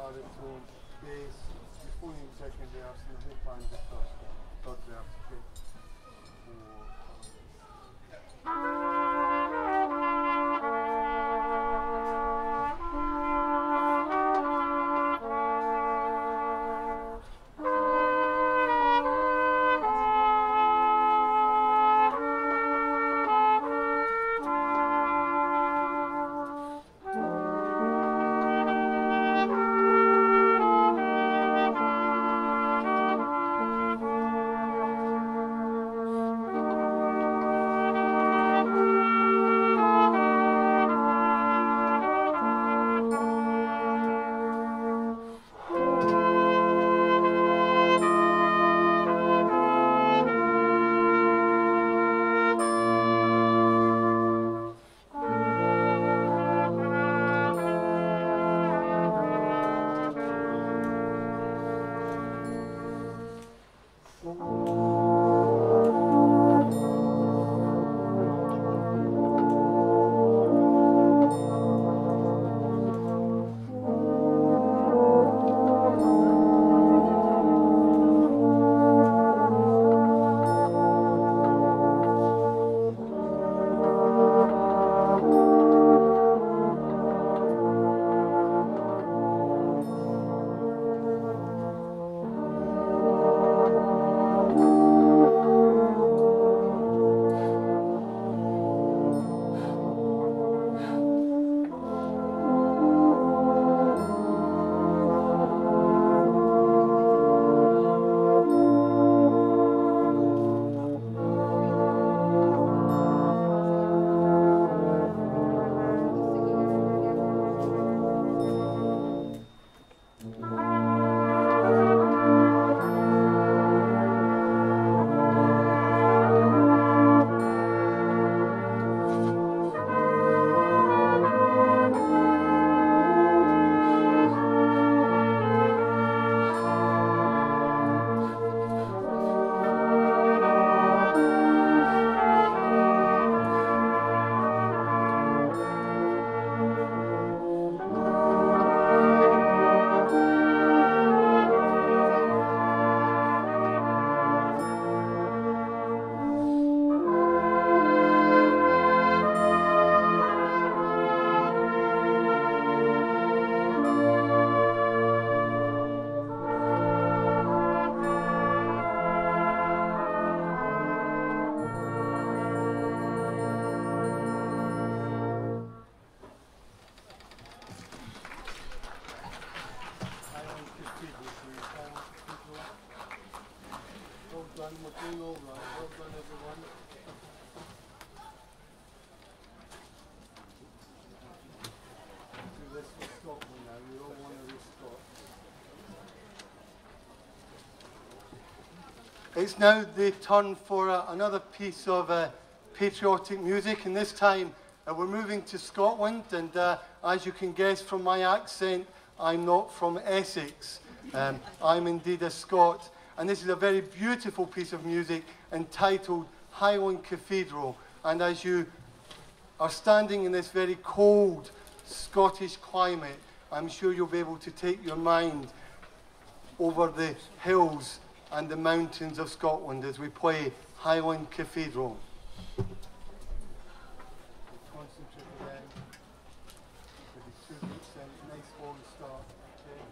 baritone, bass, euphonium second verse, and the whole band just first, third verse. Okay. It's now the turn for another piece of patriotic music, and this time we're moving to Scotland, and as you can guess from my accent, I'm not from Essex. I'm indeed a Scot, and this is a very beautiful piece of music entitled Highland Cathedral. And as you are standing in this very cold Scottish climate, I'm sure you'll be able to take your mind over the hills and the mountains of Scotland as we play Highland Cathedral. Concentrate again. Maybe 2 beats in, nice long start. Okay,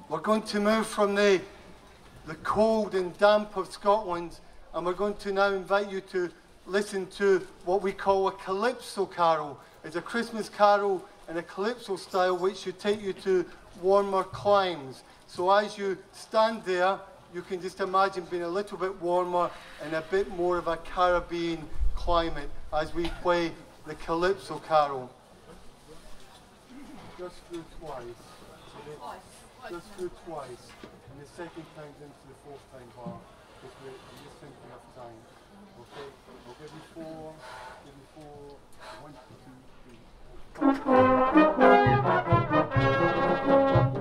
We're going to move from the cold and damp of Scotland, and we're going to now invite you to listen to what we call a calypso carol. It's a Christmas carol in a calypso style which should take you to warmer climes. So as you stand there, you can just imagine being a little bit warmer and a bit more of a Caribbean climate as we play the calypso carol. Just through twice. Just through twice. And the second time's into the fourth time bar. Just wait, I'm just thinking of time. Okay, I'll give you four. Give you four. 1, 2, 3.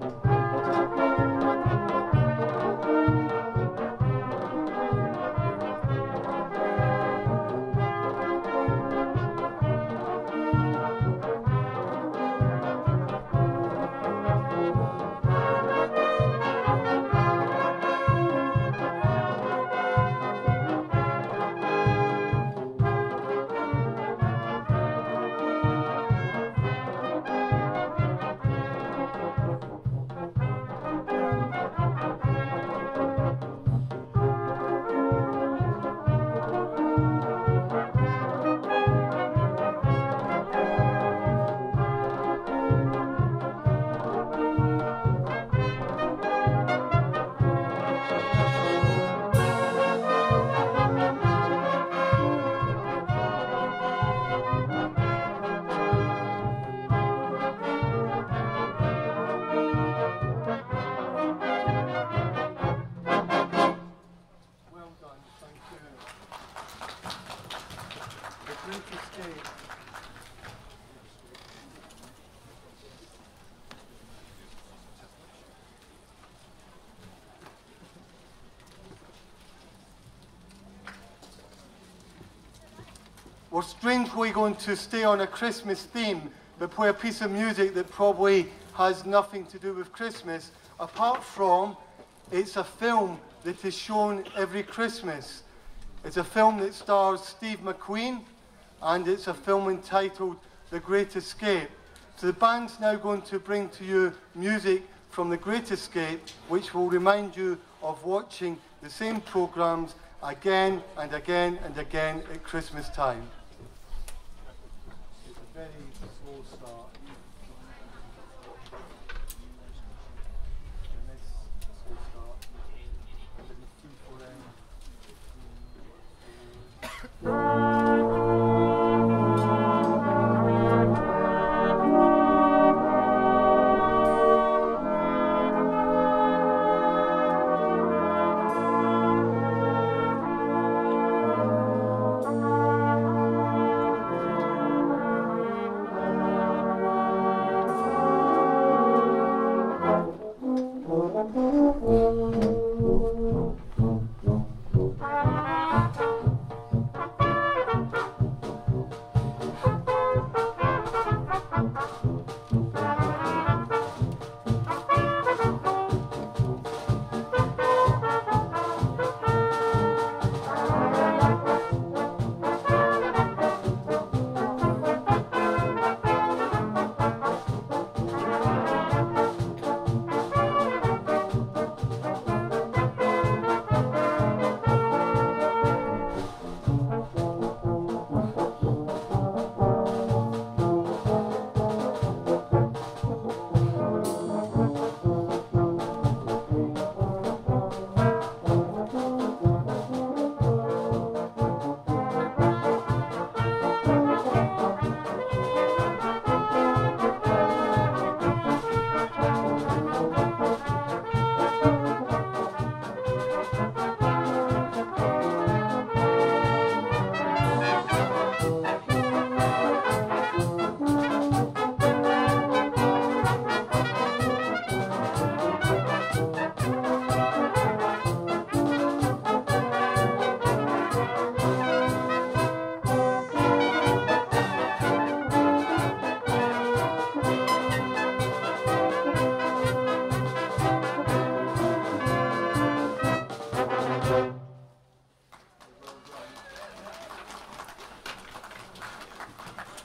We're strangely going to stay on a Christmas theme, but play a piece of music that probably has nothing to do with Christmas, apart from it's a film that is shown every Christmas. It's a film that stars Steve McQueen, and it's a film entitled The Great Escape. So the band's now going to bring to you music from The Great Escape, which will remind you of watching the same programmes again and again and again at Christmas time. It's a very slow start. And this slow start. Maybe 2, 4 in.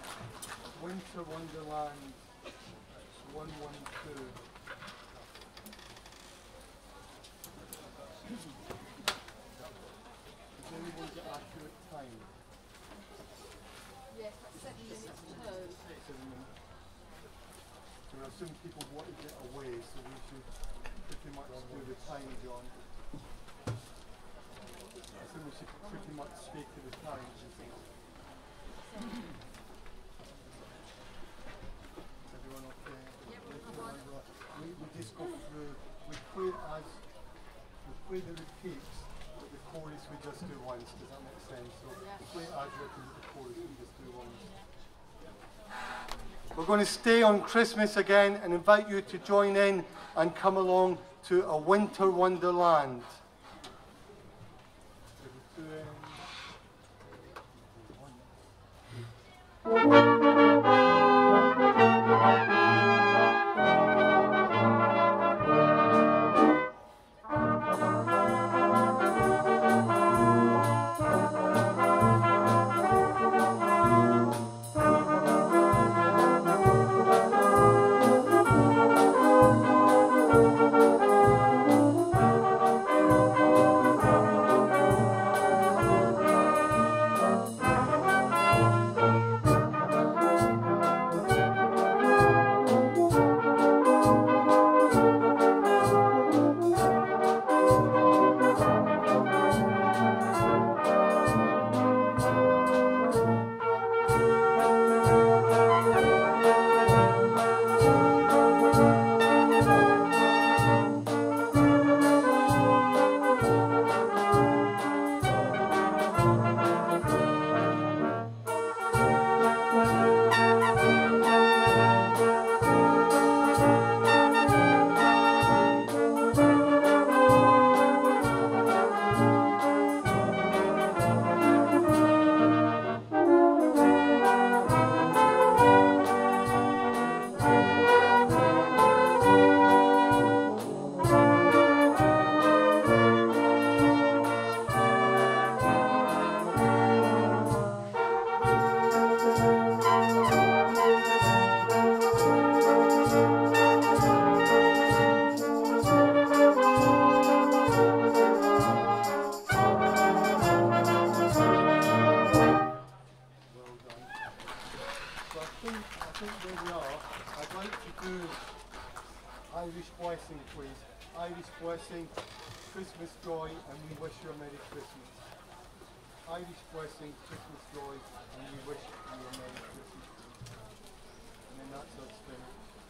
Winter Wonderland, 112. anyone get accurate time? Yes, that's 7 minutes to. 7 minutes. So I assume people want to get away, so we should pretty much do the time, John. I assume we should pretty much speak to the time. Everyone okay? We just go through, we play the repeats, but the chorus we just do once. Does that make sense? So we play as written, but the chorus we just do once. We're going to stay on Christmas again and invite you to join in and come along to a winter wonderland. Irish blessing, please. Irish blessing, Christmas joy, and we wish you a Merry Christmas. Irish blessing, Christmas joy, and we wish you a Merry Christmas. And then that's us finished.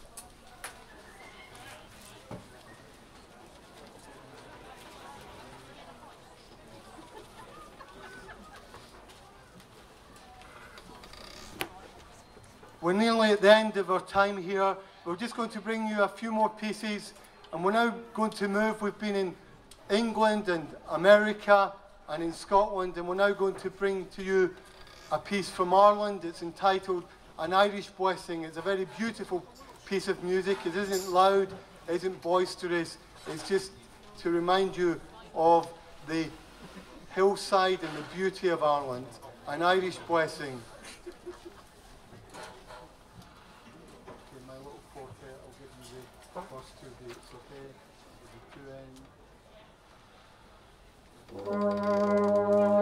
We're nearly at the end of our time here. We're just going to bring you a few more pieces, and we're now going to move. We've been in England and America and in Scotland, and we're now going to bring to you a piece from Ireland. It's entitled An Irish Blessing. It's a very beautiful piece of music. It isn't loud, it isn't boisterous. It's just to remind you of the hillside and the beauty of Ireland. An Irish Blessing. First two dates, okay? The two ends.